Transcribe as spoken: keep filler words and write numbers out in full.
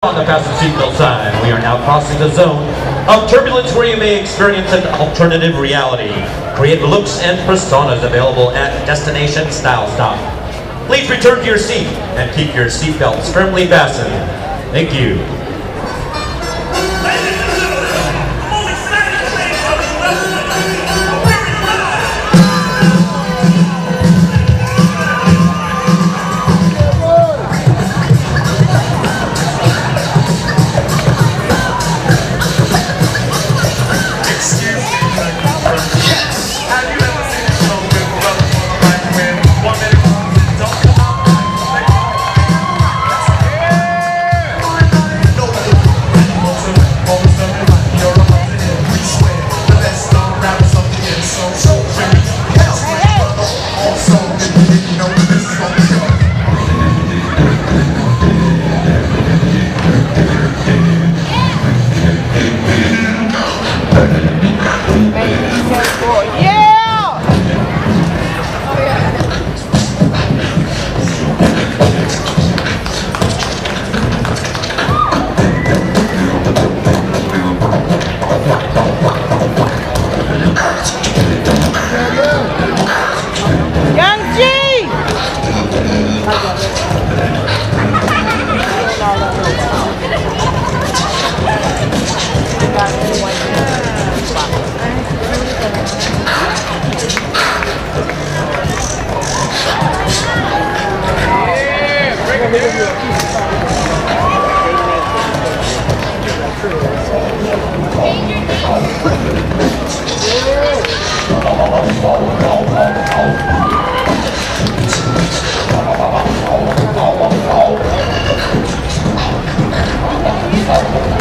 On the fasten seatbelt sign, we are now crossing the zone of turbulence where you may experience an alternative reality. Create looks and personas available at Destination Style Stop. Please return to your seat and keep your seatbelts firmly fastened. Thank you. Oh,